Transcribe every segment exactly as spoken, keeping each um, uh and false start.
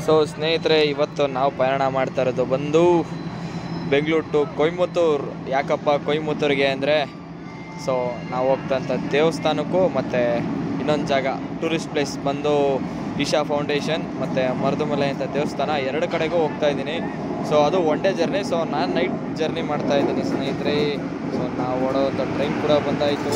So ಸ್ನೇಹಿತರೆ, ಇವತ್ತು ನಾವು ಪಯಣ ಮಾಡ್ತಾ ಇರೋದು ಬಂದು ಬೆಂಗಳೂರು ಟು ಕೊಯಮತ್ತೂರು. ಯಾಕಪ್ಪ ಕೊಯಮತ್ತೂರಿಗೆ ಅಂದರೆ, ಸೊ ನಾವು ಹೋಗ್ತಂಥ ದೇವಸ್ಥಾನಕ್ಕೂ ಮತ್ತು ಇನ್ನೊಂದು ಜಾಗ ಟೂರಿಸ್ಟ್ ಪ್ಲೇಸ್ ಬಂದು ಈಶಾ ಫೌಂಡೇಶನ್ ಮತ್ತು ಮರುದುಮಲೆ ಅಂತ ದೇವಸ್ಥಾನ, ಎರಡು ಕಡೆಗೂ ಹೋಗ್ತಾ ಇದ್ದೀನಿ. ಸೊ ಅದು ಒನ್ ಡೇ ಜರ್ನಿ. ಸೊ ನಾನು ನೈಟ್ ಜರ್ನಿ ಮಾಡ್ತಾ ಇದ್ದೀನಿ ಸ್ನೇಹಿತರೆ. ಸೊ ನಾವು ಓಡೋವಂಥ ಟ್ರೈನ್ ಕೂಡ ಬಂದಾಯಿತು.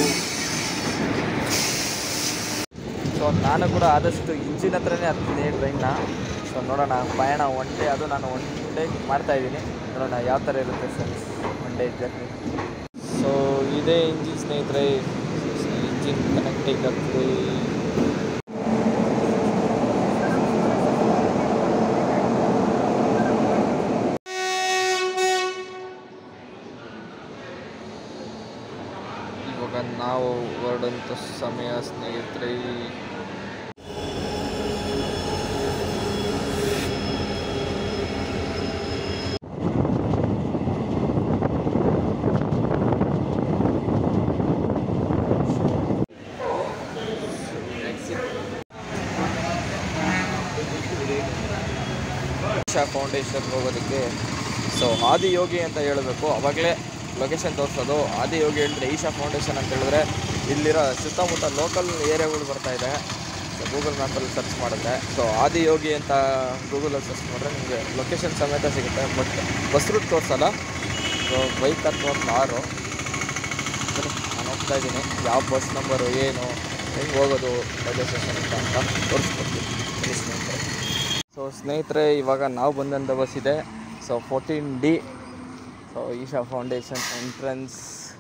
ಸೊ ನಾನು ಕೂಡ ಆದಷ್ಟು ಇಂಚಿನ ಹತ್ರನೇ ಹತ್ತೀನಿ ಟ್ರೈನ್ನ. ಸೊ ನೋಡೋಣ, ಪಯಣ ಒನ್ ಡೇ, ಅದು ನಾನು ಒನ್ ಡೇ ಮಾಡ್ತಾಯಿದ್ದೀನಿ. ನೋಡೋಣ ಯಾವ ಥರ ಇರುತ್ತೆ friends one day journey. So ಇದೇ ಇಂಜಿನ್ ಸ್ನೇಹಿತರೆ, ಇಂಜಿನ್ ಕನೆಕ್ಟಿಂಗ್ ಆಗ್ತದೆ. ಇವಾಗ ನಾವು ಹೊರಡಂಥ ಸಮಯ ಸ್ನೇಹಿತರೆ. ಈಶಾ ಫೌಂಡೇಶನ್ ಹೋಗೋದಕ್ಕೆ ಸೊ ಆದಿಯೋಗಿ ಅಂತ ಹೇಳಬೇಕು, ಅವಾಗಲೇ ಲೊಕೇಶನ್ ತೋರಿಸೋದು. ಆದಿಯೋಗಿ ಹೇಳಿದ್ರೆ ಈಶಾ ಫೌಂಡೇಶನ್ ಅಂತ ಹೇಳಿದ್ರೆ ಇಲ್ಲಿರೋ ಸುತ್ತಮುತ್ತ ಲೋಕಲ್ ಏರಿಯಾಗಳು ಬರ್ತಾಯಿದೆ. ಸೊ ಗೂಗಲ್ ಮ್ಯಾಪಲ್ಲಿ ಸರ್ಚ್ ಮಾಡಿದ್ರೆ ಸೊ ಆದಿಯೋಗಿ ಅಂತ ಗೂಗಲಲ್ಲಿ ಸರ್ಚ್ ಮಾಡಿದ್ರೆ ನಿಮಗೆ ಲೊಕೇಶನ್ ಸಮೇತ ಸಿಗುತ್ತೆ. ಬಟ್ ಬಸ್ ರೂಟ್ ತೋರಿಸಲ್ಲ. ಸೊ ಬೈಕ್ ಅಥವಾ ಕಾರು ನಾನು ಹೋಗ್ತಾ ಇದ್ದೀನಿ. ಯಾವ ಬಸ್ ನಂಬರು ಏನು, ಹೆಂಗೆ ಹೋಗೋದು ರೈಲ್ವೆ ಸ್ಟೇಷನ್ ಅಂತ ಅಂತ ತೋರಿಸ್ಕೊಡ್ತೀನಿ ಸ್ನೇಹಿತರೆ. ಸೊ ಸ್ನೇಹಿತರೆ, ಇವಾಗ ನಾವು ಬಂದಂಥ ಬಸ್ ಇದೆ. So fourteen D. So Isha foundation entrance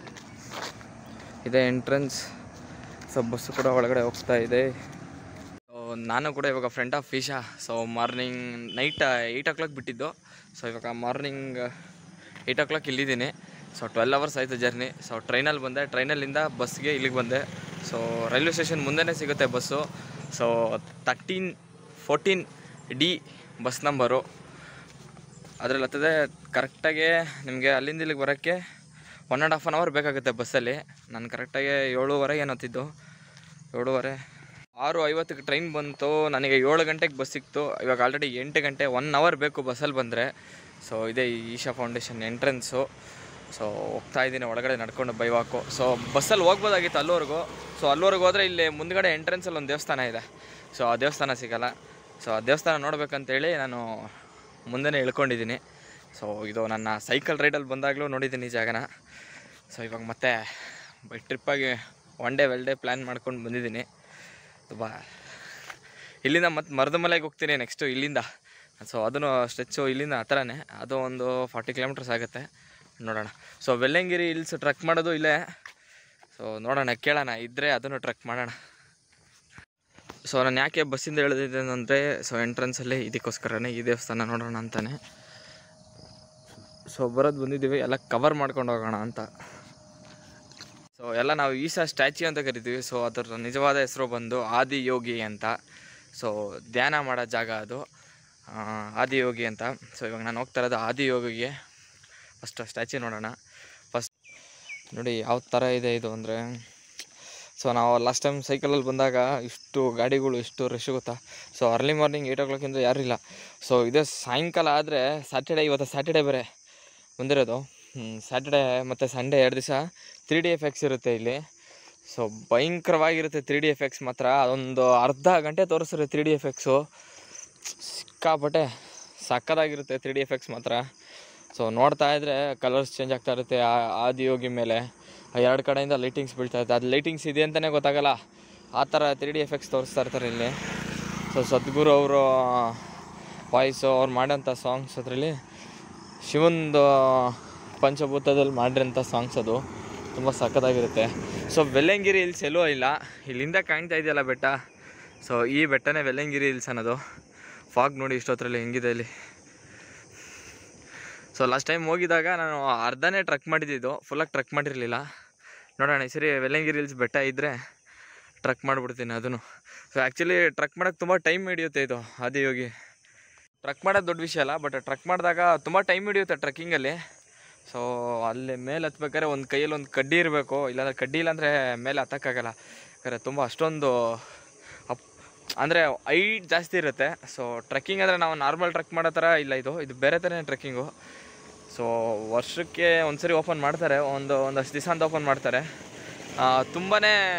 ಇದೆ, ಎಂಟ್ರೆನ್ಸ್. ಸೊ ಬಸ್ಸು ಕೂಡ ಒಳಗಡೆ ಹೋಗ್ತಾ ಇದೆ. ಸೊ ನಾನು ಕೂಡ ಇವಾಗ friend of Isha. So morning night eight o'clock ಬಿಟ್ಟಿದ್ದು. ಸೊ ಇವಾಗ ಮಾರ್ನಿಂಗ್ ಏಯ್ಟ್ ಓ ಕ್ಲಾಕ್ ಇಲ್ಲಿದ್ದೀನಿ. ಸೊ ಟ್ವೆಲ್ ಅವರ್ಸ್ ಆಯಿತು ಜರ್ನಿ. ಸೊ ಟ್ರೈನಲ್ಲಿ ಬಂದೆ, ಟ್ರೈನಲ್ಲಿಂದ ಬಸ್ಗೆ ಇಲ್ಲಿಗೆ ಬಂದೆ. ಸೊ ರೈಲ್ವೆ ಸ್ಟೇಷನ್ ಮುಂದೆನೇ ಸಿಗುತ್ತೆ bus. So thirteen fourteen D bus number ಅದರಲ್ಲಿ ಹತ್ತದೆ. ಕರೆಕ್ಟಾಗಿ ನಿಮಗೆ ಅಲ್ಲಿಂದ ಇಲ್ಲಿಗೆ ಬರೋಕ್ಕೆ one and half an hour ಬೇಕಾಗುತ್ತೆ ಬಸ್ಸಲ್ಲಿ. ನಾನು ಕರೆಕ್ಟಾಗಿ ಏಳುವರೆಗೆ ಏನು ಹತ್ತಿದ್ದು, ಏಳುವರೆ ಆರು ಐವತ್ತಕ್ಕೆ ಟ್ರೈನ್ ಬಂತು. ನನಗೆ ಏಳು ಗಂಟೆಗೆ ಬಸ್ ಸಿಕ್ತು. ಇವಾಗ ಆಲ್ರೆಡಿ ಎಂಟು ಗಂಟೆ, ಒನ್ ಅವರ್ ಬೇಕು ಬಸ್ಸಲ್ಲಿ ಬಂದರೆ. ಸೊ ಇದೇ ಈಶಾ ಫೌಂಡೇಶನ್ ಎಂಟ್ರೆನ್ಸು. ಸೊ ಹೋಗ್ತಾ ಇದ್ದೀನಿ ಒಳಗಡೆ ನಡ್ಕೊಂಡು ಬೈ ವಾಕು. ಸೊ ಬಸ್ಸಲ್ಲಿ ಹೋಗ್ಬೋದಾಗಿತ್ತು ಅಲ್ಲಿವರೆಗೂ. ಸೊ ಅಲ್ಲಿವರೆಗೂ ಹೋದರೆ ಇಲ್ಲಿ ಮುಂದ್ಗಡೆ ಎಂಟ್ರೆನ್ಸಲ್ಲಿ ಒಂದು ದೇವಸ್ಥಾನ ಇದೆ. ಸೊ ಆ ದೇವಸ್ಥಾನ ಸಿಗೋಲ್ಲ. ಸೊ ಆ ದೇವಸ್ಥಾನ ನೋಡ್ಬೇಕಂತೇಳಿ ನಾನು ಮುಂದೆನೇ ಇಳ್ಕೊಂಡಿದ್ದೀನಿ. ಸೊ ಇದು ನನ್ನ ಸೈಕಲ್ ರೈಡಲ್ಲಿ ಬಂದಾಗಲೂ ನೋಡಿದ್ದೀನಿ ಈ ಜಾಗನ. ಸೊ ಇವಾಗ ಮತ್ತೆ ಬೈ ಟ್ರಿಪ್ಪಾಗಿ one day well day plan ಮಾಡ್ಕೊಂಡು ಬಂದಿದ್ದೀನಿ. ತುಂಬ ಇಲ್ಲಿಂದ ಮತ್ತು ಮರುದುಮಲೆಗೆ ಹೋಗ್ತೀನಿ ನೆಕ್ಸ್ಟು ಇಲ್ಲಿಂದ. ಸೊ ಅದನ್ನು ಸ್ಟ್ರೆಚ್ಚು ಇಲ್ಲಿಂದ ಆ ಥರನೇ, ಅದು ಒಂದು ಫಾರ್ಟಿ ಕಿಲೋಮೀಟರ್ಸ್ ಆಗುತ್ತೆ. ನೋಡೋಣ. ಸೊ ವೆಲ್ಲಂಗಿರಿ ಹಿಲ್ಸ್ ಟ್ರಕ್ ಮಾಡೋದು ಇಲ್ಲೇ. ಸೊ ನೋಡೋಣ, ಕೇಳೋಣ, ಇದ್ದರೆ ಅದನ್ನು ಟ್ರಕ್ ಮಾಡೋಣ. ಸೊ ನಾನು ಯಾಕೆ ಬಸ್ಸಿಂದ ಹೇಳಿದ್ದೇನೆ ಅಂದರೆ, ಸೊ ಎಂಟ್ರೆನ್ಸಲ್ಲಿ ಇದಕ್ಕೋಸ್ಕರನೇ ಈ ದೇವಸ್ಥಾನ ನೋಡೋಣ ಅಂತಾನೆ. ಸೊ ಬರೋದು ಬಂದಿದ್ದೀವಿ, ಎಲ್ಲ ಕವರ್ ಮಾಡ್ಕೊಂಡು ಹೋಗೋಣ ಅಂತ. ಸೊ ಎಲ್ಲ ನಾವು ಈಶಾ ಸ್ಟ್ಯಾಚ್ಯೂ ಅಂತ ಕರಿತೀವಿ. ಸೊ ಅದರ ನಿಜವಾದ ಹೆಸರು ಬಂದು ಆದಿಯೋಗಿ ಅಂತ. ಸೊ ಧ್ಯಾನ ಮಾಡೋ ಜಾಗ ಅದು, ಆದಿಯೋಗಿ ಅಂತ. ಸೊ ಇವಾಗ ನಾನು ಹೋಗ್ತಾ ಇರೋದು ಆದಿಯೋಗಿಗೆ. ಫಸ್ಟ್ ಸ್ಟ್ಯಾಚ್ಯೂ ನೋಡೋಣ. ಫಸ್ಟ್ ನೋಡಿ ಯಾವ ಥರ ಇದೆ ಇದು ಅಂದರೆ, ಸೊ ನಾವು ಲಾಸ್ಟ್ ಟೈಮ್ ಸೈಕಲಲ್ಲಿ ಬಂದಾಗ ಇಷ್ಟು ಗಾಡಿಗಳು, ಇಷ್ಟು ರಶ್ ಗೊತ್ತಾ. ಸೊ ಅರ್ಲಿ ಮಾರ್ನಿಂಗ್ ಏಯ್ಟ್ ಓ ಕ್ಲಾಕಿಂದ ಯಾರೂ ಇಲ್ಲ. ಸೊ ಇದೇ ಸಾಯಂಕಾಲ ಆದರೆ ಸ್ಯಾಟರ್ಡೇ, ಇವತ್ತು ಸ್ಯಾಟರ್ಡೇ ಬೇರೆ ಬಂದಿರೋದು. ಸ್ಯಾಟರ್ಡೇ ಮತ್ತು ಸಂಡೇ ಎರಡು ದಿವಸ ತ್ರೀ ಡಿ ಎಫೆಕ್ಟ್ಸ್ ಇರುತ್ತೆ ಇಲ್ಲಿ. ಸೊ ಭಯಂಕರವಾಗಿರುತ್ತೆ ತ್ರೀ ಡಿ ಎಫೆಕ್ಟ್ಸ್ ಮಾತ್ರ. ಅದೊಂದು ಅರ್ಧ ಗಂಟೆ ತೋರಿಸ್ತಾರೆ ತ್ರೀ ಡಿ ಎಫೆಕ್ಟ್ಸು. ಸಿಕ್ಕಾಪಟ್ಟೆ ಸಕ್ಕತ್ತಾಗಿರುತ್ತೆ ತ್ರೀ ಡಿ ಎಫೆಕ್ಟ್ಸ್ ಮಾತ್ರ. ಸೊ ನೋಡ್ತಾ ಇದ್ದರೆ ಕಲರ್ಸ್ ಚೇಂಜ್ ಆಗ್ತಾ ಇರುತ್ತೆ ಆದಿಯೋಗಿ ಮೇಲೆ. ಎರಡು ಕಡೆಯಿಂದ ಲೈಟಿಂಗ್ಸ್ ಬೀಳ್ತಾ ಇರುತ್ತೆ. ಅದು ಲೈಟಿಂಗ್ಸ್ ಇದೆ ಅಂತಲೇ ಗೊತ್ತಾಗಲ್ಲ, ಆ ಥರ ತ್ರೀ ಡಿ ಎಫೆಕ್ಟ್ಸ್ ತೋರಿಸ್ತಾ ಇರ್ತಾರೆ ಇಲ್ಲಿ. ಸೊ ಸದ್ಗುರು ಅವರು ವಾಯ್ಸು, ಅವ್ರು ಮಾಡೋಂಥ ಸಾಂಗ್ಸ್, ಅದರಲ್ಲಿ ಶಿವಂದು ಪಂಚಭೂತದಲ್ಲಿ ಮಾಡಿರೋಂಥ ಸಾಂಗ್ಸ್, ಅದು ತುಂಬ ಸಕ್ಕತ್ತಾಗಿರುತ್ತೆ. ಸೊ ವೆಲ್ಲಂಗಿರಿ ಹಿಲ್ಸ್ ಎಲ್ಲೂ ಇಲ್ಲ, ಇಲ್ಲಿಂದ ಕಾಣ್ತಾ ಇದೆಯಲ್ಲ ಬೆಟ್ಟ. ಸೊ ಈ ಬೆಟ್ಟನೇ ವೆಲ್ಲಂಗಿರಿ ಹಿಲ್ಸ್ ಅನ್ನೋದು. ಫಾಗ್ ನೋಡಿ ಇಷ್ಟೊತ್ತರಲ್ಲಿ ಹೆಂಗಿದೆ ಇಲ್ಲಿ. ಸೊ ಲಾಸ್ಟ್ ಟೈಮ್ ಹೋಗಿದಾಗ ನಾನು ಅರ್ಧನೇ ಟ್ರಕ್ ಮಾಡಿದ್ದು, ಫುಲ್ಲಾಗಿ ಟ್ರಕ್ ಮಾಡಿರಲಿಲ್ಲ. ನೋಡೋಣ ಈ ಸರಿ ವೆಲ್ಲಂಗಿರಿ ಹಿಲ್ಸ್ ಬೆಟ್ಟ ಇದ್ದರೆ ಟ್ರಕ್ ಮಾಡಿಬಿಡ್ತೀನಿ ಅದನ್ನು. ಸೊ ಆ್ಯಕ್ಚುಲಿ ಟ್ರಕ್ ಮಾಡೋಕ್ಕೆ ತುಂಬ ಟೈಮ್ ಹಿಡಿಯುತ್ತೆ ಇದು ಆದಿಯೋಗಿ. ಟ್ರಕ್ ಮಾಡೋದು ದೊಡ್ಡ ವಿಷಯ ಅಲ್ಲ, ಬಟ್ ಟ್ರಕ್ ಮಾಡಿದಾಗ ತುಂಬ ಟೈಮ್ ಹಿಡಿಯುತ್ತೆ ಟ್ರಕ್ಕಿಂಗಲ್ಲಿ. ಸೊ ಅಲ್ಲಿ ಮೇಲೆ ಹತ್ಬೇಕಾದ್ರೆ ಒಂದು ಕೈಯಲ್ಲಿ ಒಂದು ಕಡ್ಡಿ ಇರಬೇಕು, ಇಲ್ಲಾಂದರೆ ಕಡ್ಡಿ ಇಲ್ಲಾಂದರೆ ಮೇಲೆ ಹತ್ತಕ್ಕಾಗಲ್ಲ. ಯಾಕಂದರೆ ತುಂಬ ಅಷ್ಟೊಂದು ಅಪ್ ಅಂದರೆ ಹೈಟ್ ಜಾಸ್ತಿ ಇರುತ್ತೆ. ಸೊ ಟ್ರೆಕ್ಕಿಂಗ್ ಅಂದರೆ ನಾವು ನಾರ್ಮಲ್ ಟ್ರೆಕ್ ಮಾಡೋ ಥರ ಇಲ್ಲ, ಇದು ಇದು ಬೇರೆ ಥರನೇ ಟ್ರೆಕ್ಕಿಂಗು. ಸೊ ವರ್ಷಕ್ಕೆ ಒಂದು ಸರಿ ಓಪನ್ ಮಾಡ್ತಾರೆ, ಒಂದು ಒಂದಷ್ಟು ದಿವಸ ಅಂತ ಓಪನ್ ಮಾಡ್ತಾರೆ. ತುಂಬಾ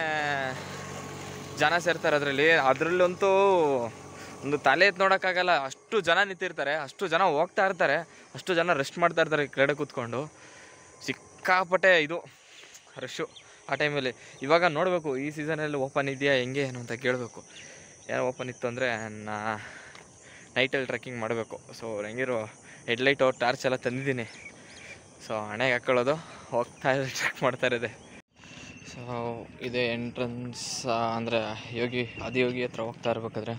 ಜನ ಸೇರ್ತಾರೆ ಅದರಲ್ಲಿ. ಅದರಲ್ಲಂತೂ ಒಂದು ತಲೆ ಎತ್ತು ನೋಡೋಕ್ಕಾಗಲ್ಲ, ಅಷ್ಟು ಜನ ನಿಂತಿರ್ತಾರೆ, ಅಷ್ಟು ಜನ ಹೋಗ್ತಾ ಇರ್ತಾರೆ, ಅಷ್ಟು ಜನ ರೆಸ್ಟ್ ಮಾಡ್ತಾ ಇರ್ತಾರೆ ಕೆಳಗಡೆ ಕೂತ್ಕೊಂಡು. ಸಿಕ್ಕಾಪಟ್ಟೆ ಇದು ರಶ್ಶು ಆ ಟೈಮಲ್ಲಿ. ಇವಾಗ ನೋಡಬೇಕು ಈ ಸೀಸನಲ್ಲಿ ಓಪನ್ ಇದೆಯಾ ಹೆಂಗೆ ಏನು ಅಂತ ಕೇಳಬೇಕು. ಏನೋ ಓಪನ್ ಇತ್ತು ಅಂದರೆ ನಾ ನೈಟಲ್ಲಿ ಟ್ರೆಕ್ಕಿಂಗ್ ಮಾಡಬೇಕು. ಸೊ ಹೆಂಗಿರೋ ಹೆಡ್ಲೈಟು ಟಾರ್ಚ್ ಎಲ್ಲ ತಂದಿದ್ದೀನಿ. ಸೊ ಹಣೆಗೆ ಹಾಕ್ಕೊಳ್ಳೋದು, ಹೋಗ್ತಾ ಇರೋದು, ಟ್ರೆಕ್ ಮಾಡ್ತಾ ಇರೋದೆ. ಸೊ ಇದೇ ಎಂಟ್ರೆನ್ಸ್, ಅಂದರೆ ಯೋಗಿ ಆದಿಯೋಗಿ ಹತ್ರ ಹೋಗ್ತಾ ಇರ್ಬೇಕಾದ್ರೆ.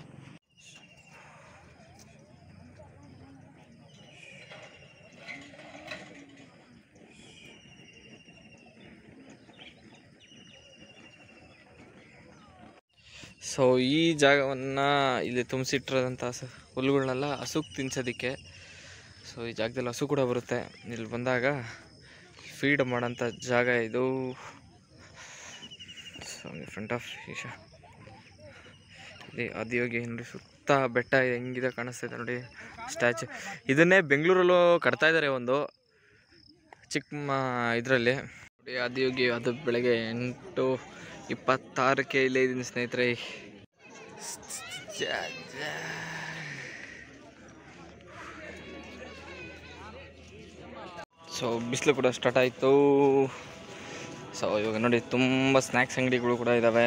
ಸೊ ಈ ಜಾಗವನ್ನು ಇಲ್ಲಿ ತುಂಬಿಸಿಟ್ಟಿರೋದಂಥ ಹಸು ಹುಲ್ಲುಗಳನ್ನೆಲ್ಲ ಹಸುಗೆ ತಿನ್ಸೋದಕ್ಕೆ. ಸೊ ಈ ಜಾಗದಲ್ಲಿ ಹಸು ಕೂಡ ಬರುತ್ತೆ. ಇಲ್ಲಿ ಬಂದಾಗ ಫೀಡ್ ಮಾಡೋಂಥ ಜಾಗ ಇದು. ಸೊ ಫ್ರಂಟ್ ಆಫ್ ಈಶಾ ಇಲ್ಲಿ ಆದಿಯೋಗಿ ನೋಡಿ, ಸುತ್ತ ಬೆಟ್ಟ ಹೆಂಗಿದೆ ಕಾಣಿಸ್ತಿದೆ ನೋಡಿ ಸ್ಟ್ಯಾಚು. ಇದನ್ನೇ ಬೆಂಗಳೂರಲ್ಲೂ ಕಟ್ತಾ ಇದ್ದಾರೆ ಒಂದು ಚಿಕ್ಕ ಇದರಲ್ಲಿ ನೋಡಿ ಆದಿಯೋಗಿ. ಅದು ಬೆಳಗ್ಗೆ ಎಂಟು ಇಪ್ಪತ್ತಾರಕ್ಕೆ ಇಲ್ಲೇ ಇದ್ದೀನಿ ಸ್ನೇಹಿತರೆ. ಸೊ ಬಿಸಿಲು ಕೂಡ ಸ್ಟಾರ್ಟ್ ಆಯಿತು. ಸೊ ಇವಾಗ ನೋಡಿ ತುಂಬ ಸ್ನ್ಯಾಕ್ಸ್ ಅಂಗಡಿಗಳು ಕೂಡ ಇದ್ದಾವೆ.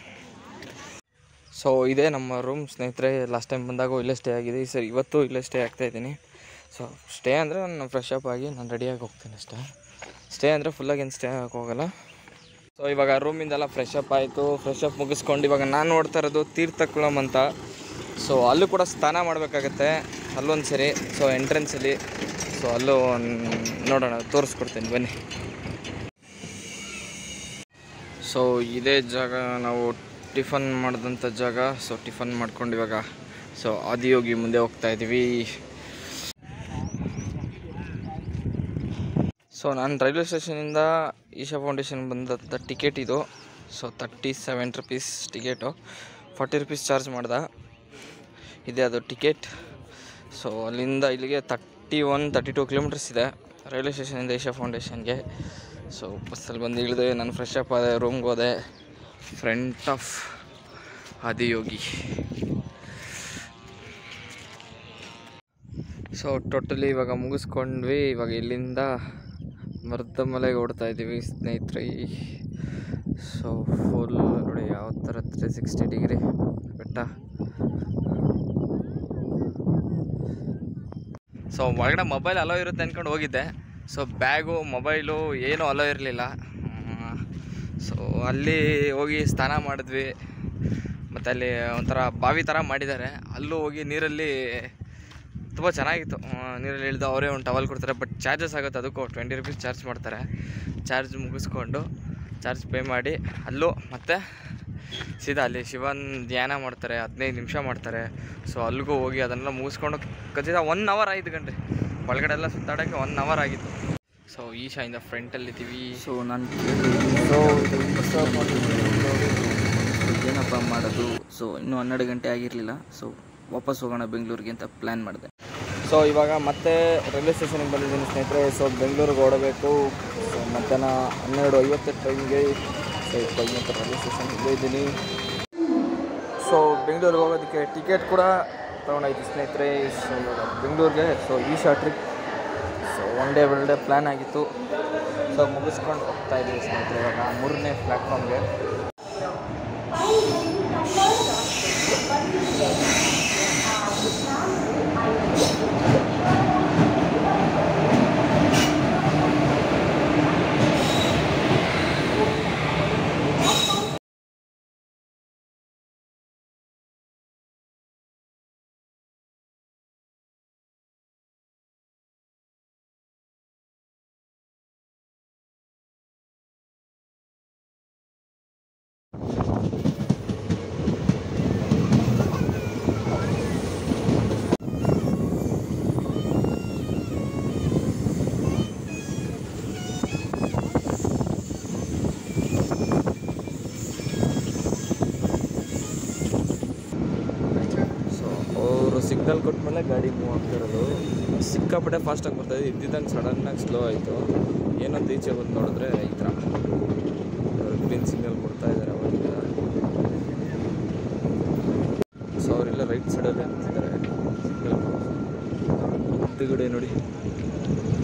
ಸೊ ಇದೇ ನಮ್ಮ ರೂಮ್ ಸ್ನೇಹಿತರೆ. ಲಾಸ್ಟ್ ಟೈಮ್ ಬಂದಾಗ ಇಲ್ಲೇ ಸ್ಟೇ ಆಗಿದೆ, ಸರ್ ಇವತ್ತು ಇಲ್ಲೇ ಸ್ಟೇ ಆಗ್ತಾಯಿದ್ದೀನಿ. ಸೊ ಸ್ಟೇ ಅಂದರೆ ನಾನು ಫ್ರೆಶ್ ಅಪ್ ಆಗಿ ನಾನು ರೆಡಿಯಾಗಿ ಹೋಗ್ತೀನಿ ಅಷ್ಟೇ. ಸ್ಟೇ ಅಂದರೆ ಫುಲ್ಲಾಗಿ ಏನು ಸ್ಟೇ ಆಗೋಕ್ಕೆ ಹೋಗೋಲ್ಲ. ಸೊ ಇವಾಗ ರೂಮಿಂದೆಲ್ಲ ಫ್ರೆಶ್ ಅಪ್ ಆಯಿತು. ಫ್ರೆಶ್ ಅಪ್ ಮುಗಿಸ್ಕೊಂಡು ಇವಾಗ ನಾನು ನೋಡ್ತಾ ಇರೋದು ತೀರ್ಥಕುಳಂ ಅಂತ. ಸೊ ಅಲ್ಲೂ ಕೂಡ ಸ್ನಾನ ಮಾಡಬೇಕಾಗತ್ತೆ ಅಲ್ಲೊಂದು ಸರಿ. ಸೊ ಎಂಟ್ರೆನ್ಸಲ್ಲಿ ಸೊ ಅಲ್ಲೂ ನೋಡೋಣ, ತೋರಿಸ್ಕೊಡ್ತೀನಿ ಬನ್ನಿ. ಸೊ ಇದೇ ಜಾಗ ನಾವು ಟಿಫನ್ ಮಾಡಿದಂಥ ಜಾಗ. ಸೊ ಟಿಫನ್ ಮಾಡ್ಕೊಂಡು ಇವಾಗ ಸೊ ಆದಿಯೋಗಿ ಮುಂದೆ ಹೋಗ್ತಾ ಇದ್ದೀವಿ. ಸೊ ನಾನು ರೈಲ್ವೆ ಸ್ಟೇಷನಿಂದ ಈಶಾ ಫೌಂಡೇಶನ್ ಬಂದಂಥ ಟಿಕೆಟ್ ಇದು. So thirty seven rupees ticket, forty rupees charge ಮಾಡ್ದೆ. ಇದೆ ಅದು ಟಿಕೆಟ್. ಸೊ ಅಲ್ಲಿಂದ ಇಲ್ಲಿಗೆ thirty one thirty two kilometres ಇದೆ ರೈಲ್ವೆ ಸ್ಟೇಷನಿಂದ ಈಶಾ ಫೌಂಡೇಶನ್ಗೆ. ಸೊ ಬಸ್ಸಲ್ಲಿ ಬಂದು ಇಳಿದೆ, ನಾನು ಫ್ರೆಶ್ ಅಪ್ ಆದೆ, ರೂಮ್ಗೆ ಹೋದೆ. Front of Adiyogi. So totally ಇವಾಗ ಮುಗಿಸ್ಕೊಂಡ್ವಿ. ಇವಾಗ ಇಲ್ಲಿಂದ ಮರ್ದಮಲೆಗೆ ಓಡ್ತಾ ಇದ್ದೀವಿ ಸ್ನೇಹಿತರೆ. ಸೊ ಫುಲ್ ನೋಡಿ ಯಾವ ಥರ ತ್ರೀ ಸಿಕ್ಸ್ಟಿ ಡಿಗ್ರಿ ಬೆಟ್ಟ. ಸೊ ಒಳಗಡೆ ಮೊಬೈಲ್ ಅಲೋ ಇರುತ್ತೆ ಅಂದ್ಕೊಂಡು ಹೋಗಿದ್ದೆ. ಸೊ ಬ್ಯಾಗು ಮೊಬೈಲು ಏನೂ ಅಲೋ ಇರಲಿಲ್ಲ. ಸೊ ಅಲ್ಲಿ ಹೋಗಿ ಸ್ನಾನ ಮಾಡಿದ್ವಿ. ಮತ್ತು ಅಲ್ಲಿ ಒಂಥರ ಬಾವಿ ಥರ ಮಾಡಿದ್ದಾರೆ, ಅಲ್ಲೂ ಹೋಗಿ ನೀರಲ್ಲಿ ತುಂಬ ಚೆನ್ನಾಗಿತ್ತು. ನೀರಲ್ಲಿ ಇಳಿದು ಅವರೇ ಒಂದು ಟವಲ್ ಕೊಡ್ತಾರೆ, ಬಟ್ ಚಾರ್ಜಸ್ ಆಗುತ್ತೆ ಅದಕ್ಕೂ ಟ್ವೆಂಟಿ ರುಪೀಸ್ ಚಾರ್ಜ್ ಮಾಡ್ತಾರೆ. ಚಾರ್ಜ್ ಮುಗಿಸ್ಕೊಂಡು ಚಾರ್ಜ್ ಪೇ ಮಾಡಿ ಅಲ್ಲೂ ಮತ್ತೆ ಸೀದಾ ಅಲ್ಲಿ ಶಿವನ್ ಧ್ಯಾನ ಮಾಡ್ತಾರೆ, ಹದಿನೈದು ನಿಮಿಷ ಮಾಡ್ತಾರೆ. ಸೊ ಅಲ್ಲಿಗೂ ಹೋಗಿ ಅದನ್ನೆಲ್ಲ ಮುಗಿಸ್ಕೊಂಡು ಖಚಿತ ಒನ್ ಅವರ್ ಆಯಿತು ಕಣ್ರಿ. ಒಳಗಡೆ ಎಲ್ಲ ಸುತ್ತಾಡೋಕ್ಕೆ ಒನ್ ಅವರ್ ಆಗಿತ್ತು. ಸೊ ಈಶಾಯಿಂದ ಫ್ರಂಟಲ್ಲಿದ್ದೀವಿ. ಸೊ ನಾನು ಸೊ ಏನಪ್ಪ ಮಾಡೋದು. ಸೊ ಇನ್ನೂ ಹನ್ನೆರಡು ಗಂಟೆ ಆಗಿರಲಿಲ್ಲ. ಸೊ ವಾಪಸ್ ಹೋಗೋಣ ಬೆಂಗಳೂರಿಗೆ ಅಂತ ಪ್ಲ್ಯಾನ್ ಮಾಡಿದೆ. ಸೊ ಇವಾಗ ಮತ್ತೆ ರೈಲ್ವೆ ಸ್ಟೇಷನಿಗೆ ಬಂದಿದ್ದೀನಿ ಸ್ನೇಹಿತರೆ. ಸೊ ಬೆಂಗಳೂರಿಗೆ ಓಡಬೇಕು. ಸೊ ಮಧ್ಯಾಹ್ನ ಹನ್ನೆರಡು ಐವತ್ತು ಟ್ರೈನ್ಗೆ ಸೊ ಇಪ್ಪತ್ತು ರೈಲ್ವೆ ಸ್ಟೇಷನ್ಗೆ ಇದ್ದೀನಿ. ಸೊ ಬೆಂಗಳೂರಿಗೆ ಹೋಗೋದಕ್ಕೆ ಟಿಕೆಟ್ ಕೂಡ ತೊಗೊಂಡಾಯ್ತು ಸ್ನೇಹಿತರೆ. ಸೊ ಬೆಂಗಳೂರಿಗೆ so Isha trip so one day one day plan ಆಗಿತ್ತು. ಸೊ ಮುಗಿಸ್ಕೊಂಡು ಹೋಗ್ತಾ ಇದ್ದೀವಿ ಸ್ನೇಹಿತರೆ ಇವಾಗ ಮೂರನೇ ಪ್ಲ್ಯಾಟ್ಫಾರ್ಮ್ಗೆ. ಸಿಗ್ನಲ್ ಕೊಟ್ಮೇಲೆ ಗಾಡಿ ಮೂವ್ ಆಗ್ತಾ ಇರೋದು. ಸಿಕ್ಕಾಪಟ್ಟೆ ಫಾಸ್ಟಾಗಿ ಬರ್ತಾಯಿದೆ, ಇದ್ದಿದ್ದಂಗೆ ಸಡನ್ನಾಗಿ ಸ್ಲೋ ಆಯಿತು. ಏನಂತ ಈಚೆ ಬಂದು ನೋಡಿದ್ರೆ ಈ ಥರ ಗ್ರೀನ್ ಸಿಗ್ನಲ್ ಕೊಡ್ತಾ ಇದ್ದಾರೆ ಅವಾಗಿಂದ. ಸೊ ಅವರೆಲ್ಲ ರೈಟ್ ಸೈಡಲ್ಲಿ ಅಂತಿದ್ದಾರೆ ಸಿಗ್ನಲ್. ಹಿಂದುಗಡೆ ನೋಡಿ